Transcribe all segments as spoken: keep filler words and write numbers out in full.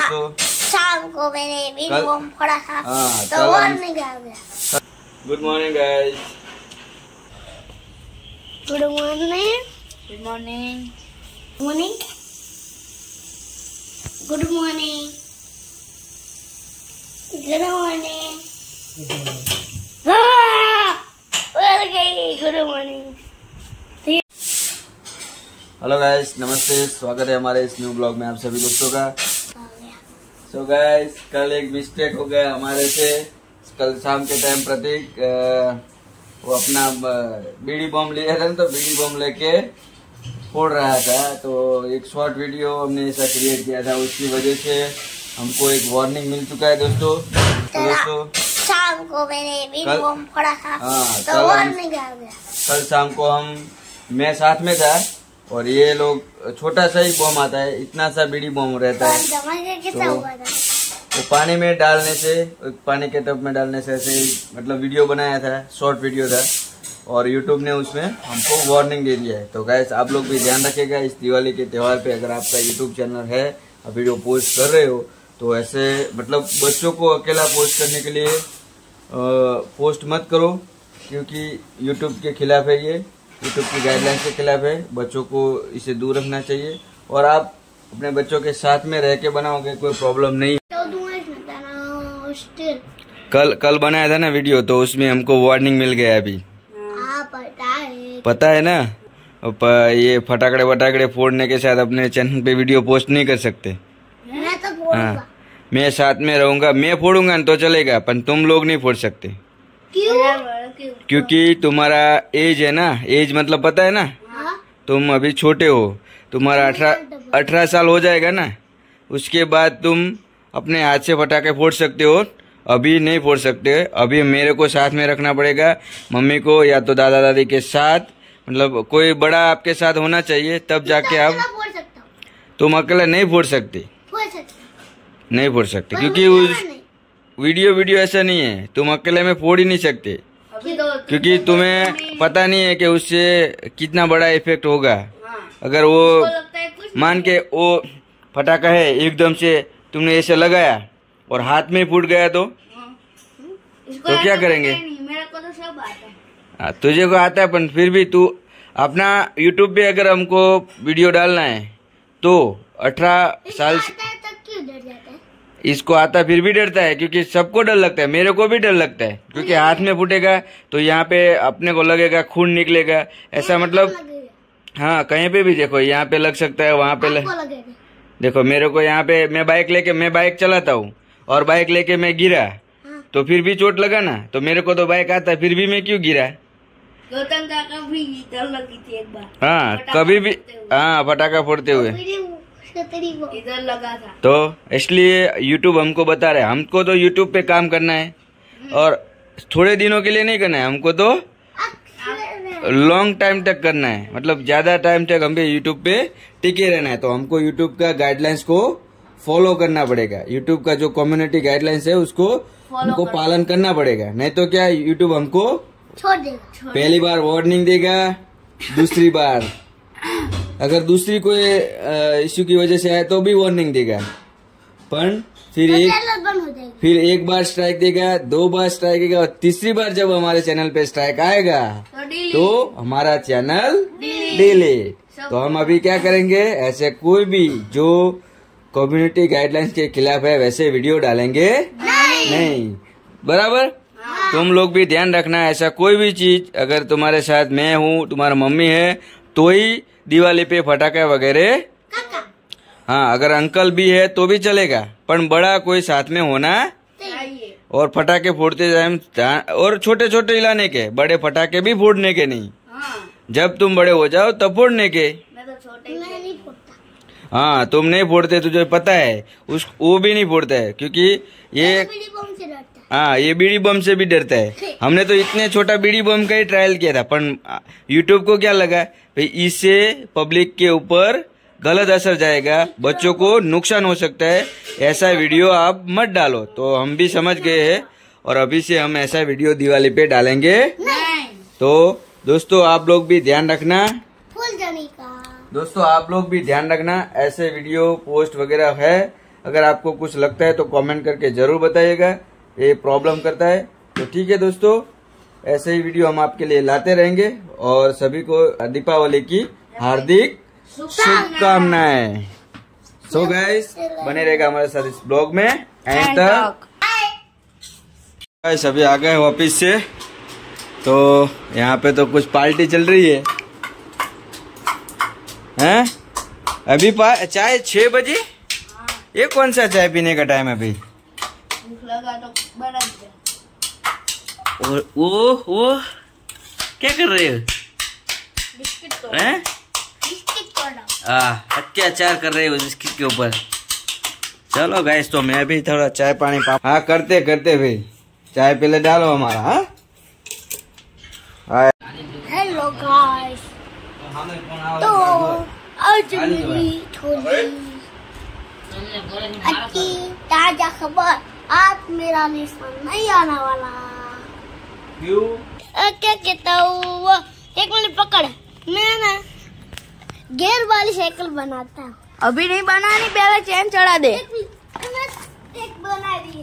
दोस्तों शाम को मैंने बिग बम फोड़ा था तो वार्निंग आ गया। Good morning guys. Good morning. Good morning. Morning. Good morning. Good morning. Good morning. Hello guys, नमस्ते, स्वागत है हमारे इस न्यू ब्लॉग में आप सभी दोस्तों का। सो so गाइस, कल एक मिस्टेक हो गया हमारे से। कल शाम के टाइम प्रतीक वो अपना बीड़ी बम लिया था तो बीड़ी बम लेके फोड़ रहा था, तो एक शॉर्ट वीडियो हमने ऐसा क्रिएट किया था, उसकी वजह से हमको एक वार्निंग मिल चुका है दोस्तों। तो दोस्तों शाम को मैंने बीड़ी बम फोड़ा था हाँ, तो वार्निंग आ गया। कल शाम को हम मैं साथ में था और ये लोग छोटा सा ही बम आता है, इतना सा बीड़ी बम रहता है, तो वो पानी में डालने से, पानी के टब में डालने से ऐसे ही मतलब वीडियो बनाया था, शॉर्ट वीडियो था और यूट्यूब ने उसमें हमको वार्निंग दे दिया है। तो गाइस आप लोग भी ध्यान रखिएगा इस दिवाली के त्योहार पे, अगर आपका यूट्यूब चैनल है, आप वीडियो पोस्ट कर रहे हो तो ऐसे मतलब बच्चों को अकेला पोस्ट करने के लिए आ, पोस्ट मत करो, क्योंकि यूट्यूब के खिलाफ है, ये यूट्यूब की गाइडलाइंस के खिलाफ है। बच्चों को इसे दूर रखना चाहिए और आप अपने बच्चों के साथ में रह के बनाओगे कोई प्रॉब्लम नहीं। कल कल बनाया था ना वीडियो, तो उसमें हमको वार्निंग मिल गया अभी। आ, पता है पता है ना। अब ये फटाकड़े वटाकड़े फोड़ने के साथ अपने चैनल पे वीडियो पोस्ट नहीं कर सकते। मैं तो फोड़ूंगा। हाँ, मैं साथ में रहूंगा, मैं फोड़ूंगा तो चलेगा, पर तुम लोग नहीं फोड़ सकते। क्यों? क्योंकि तुम्हारा एज है ना, एज मतलब पता है ना। हाँ? तुम अभी छोटे हो, तुम्हारा अठारह अठारह साल हो जाएगा ना, उसके बाद तुम अपने हाथ से पटाखे फोड़ सकते हो, अभी नहीं फोड़ सकते। अभी मेरे को साथ में रखना पड़ेगा, मम्मी को या तो दादा दादी के साथ, मतलब कोई बड़ा आपके साथ होना चाहिए, तब जाके आप। तुम अकेला नहीं फोड़ सकते, नहीं फोड़ सकते, क्योंकि उस वीडियो वीडियो ऐसा नहीं है, तुम अकेले में फोड़ ही नहीं सकते, क्योंकि तुम्हें पता नहीं है कि उससे कितना बड़ा इफेक्ट होगा। अगर वो मान के वो फटाका है एकदम से तुमने ऐसे लगाया और हाथ में फूट गया तो तो क्या करेंगे? मेरे को तो सब आता है। तुझे को आता है, पर फिर भी तू अपना यूट्यूब पे अगर हमको वीडियो डालना है तो अठारह साल से इसको आता फिर भी डरता है, क्योंकि सबको डर लगता है, मेरे को भी डर लगता है, क्योंकि हाथ में फूटेगा तो यहाँ पे अपने को लगेगा, खून निकलेगा, ऐसा मतलब हाँ कहीं पे भी देखो, यहाँ पे लग सकता है, वहाँ पे लग... देखो मेरे को यहाँ पे, मैं बाइक लेके मैं बाइक चलाता हूँ और बाइक लेके मैं गिरा तो फिर भी चोट लगा ना, तो मेरे को तो बाइक आता है, फिर भी मैं क्यों गिरा? गौतम काका भी इधर लगी थी एक बार। हाँ कभी भी, हाँ पटाखा फोड़ते हुए इधर लगा था। तो इसलिए यूट्यूब हमको बता रहे हैं, हमको तो यूट्यूब पे काम करना है और थोड़े दिनों के लिए नहीं करना है, हमको तो लॉन्ग टाइम तक करना है, मतलब ज्यादा टाइम तक हमें यूट्यूब पे टिके रहना है। तो हमको यूट्यूब का गाइडलाइंस को फॉलो करना पड़ेगा, यूट्यूब का जो कम्युनिटी गाइडलाइंस है उसको हमको पालन करना पड़ेगा, नहीं तो क्या यूट्यूब हमको छोड़ देगा। पहली बार वार्निंग देगा, दूसरी बार अगर दूसरी कोई इश्यू की वजह से आए तो भी वार्निंग देगा, पर फिर एक फिर एक बार स्ट्राइक देगा, दो बार स्ट्राइक देगा और तीसरी बार जब हमारे चैनल पे स्ट्राइक आएगा तो हमारा चैनल डिलीट। तो हम अभी क्या करेंगे, ऐसे कोई भी जो कम्युनिटी गाइडलाइंस के खिलाफ है वैसे वीडियो डालेंगे नहीं, नहीं। बराबर। हाँ। तुम लोग भी ध्यान रखना, ऐसा कोई भी चीज अगर तुम्हारे साथ मैं हूँ, तुम्हारा मम्मी है, तो ही दिवाली पे फटाखे वगैरह, हाँ अगर अंकल भी है तो भी चलेगा, पर बड़ा कोई साथ में होना चाहिए। और फटाके फोड़ते टाइम और छोटे छोटे हिलाने के, बड़े फटाके भी फोड़ने के नहीं। हाँ। जब तुम बड़े हो जाओ तब फोड़ने के। मैं तो छोटे मैं नहीं फोड़ता। हाँ तुम नहीं फोड़ते, तुझे पता है, उस वो भी नहीं फोड़ता है, क्योंकि ये बीड़ी बम से डरता है। हाँ ये बीड़ी बम से भी डरता है। हमने तो इतने छोटा बीड़ी बम का ही ट्रायल किया था, पर यूट्यूब को क्या लगा भाई इससे पब्लिक के ऊपर गलत असर जाएगा, बच्चों को नुकसान हो सकता है, ऐसा वीडियो आप मत डालो। तो हम भी समझ गए हैं और अभी से हम ऐसा वीडियो दिवाली पे डालेंगे नहीं। तो दोस्तों आप लोग भी ध्यान रखना, फूल जाने का दोस्तों आप लोग भी ध्यान रखना, ऐसे वीडियो पोस्ट वगैरह है अगर आपको कुछ लगता है तो कमेंट करके जरूर बताइएगा, ये प्रॉब्लम करता है। तो ठीक है दोस्तों, ऐसे ही वीडियो हम आपके लिए लाते रहेंगे और सभी को दीपावली की हार्दिक शुभकामनाएं। सो गाइस, बने रहेगा हमारे साथ इस ब्लॉग में एंड तक। गाइस अभी आ गए ऑफिस से, तो यहाँ पे तो कुछ पार्टी चल रही है हैं? अभी चाय छह बजे? ये कौन सा चाय पीने का टाइम है अभी? भूख लगा तो बना दे। और वो वो क्या कर रहे हो? बिस्किट तो हैं? बिस्किट तो आ अत्याचार कर रहे हो बिस्किट के ऊपर। चलो गाइस, तो मैं भी थोड़ा चाय पानी पा हाँ करते करते भाई, चाय पहले डालो हमारा। हाँ हेलो गाइस, तो आज मेरी थोड़ी अच्छी ताजा खबर, आज मेरा निशान नहीं आने वाला। क्यों? क्या कहता हूँ वो, एक मिनट पकड़, मैं ना गियर वाली साइकिल बनाता हूँ। अभी नहीं बनानी, पहले चैन चढ़ा दे। एक, एक बना दी।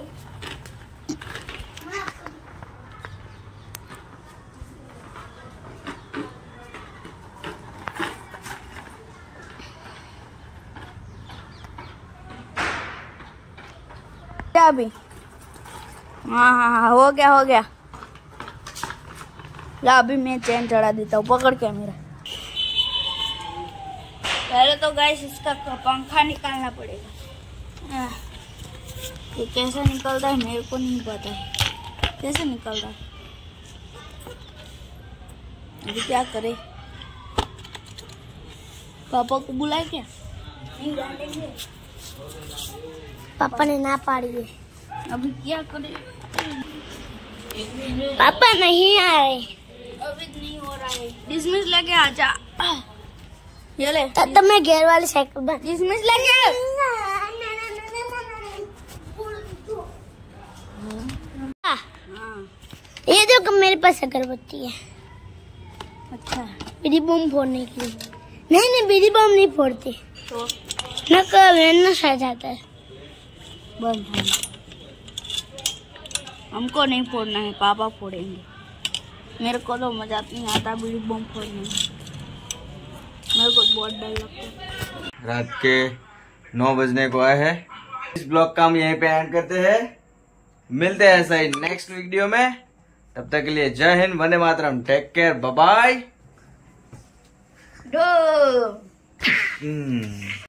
अभी हाँ हाँ हाँ हो गया हो गया। ला अभी मैं चैन चढ़ा देता हूँ, पकड़ के मेरा। पहले तो गाइस इसका पंखा निकालना पड़ेगा। ये कैसे निकलता है मेरे को नहीं पता है, कैसे निकल रहा है। अभी क्या करे, पापा को बुलाए क्या? नहीं डांटेंगे, पापा ने ना पाड़ी है। अभी क्या करे? पापा नहीं आ रहे, अभी नहीं हो रहा है। डिसमिस लेके आजा। ये ले, तब तक मैं गियर वाली साइकिल बन। डिसमिस लेके। हाँ। ये देखो मेरे पास अगरबत्ती है। अच्छा, बीड़ी बम फोड़ने के लिए। नहीं नहीं, बीड़ी बम नहीं फोड़ते, तो न कभी नशा जाता है। बंद है। हमको नहीं फोड़ना है, पापा फोड़ेंगे। मेरे को तो मजा नहीं आता बीड़ी बम फोड़ने में, मेरे को बहुत डर लगता है। रात के नौ बजने को आए हैं। इस ब्लॉग का हम यहीं पे एंड करते हैं। मिलते हैं ऐसा ही नेक्स्ट वीडियो में, तब तक के लिए जय हिंद, वंदे मातरम, टेक केयर, बाय बाय।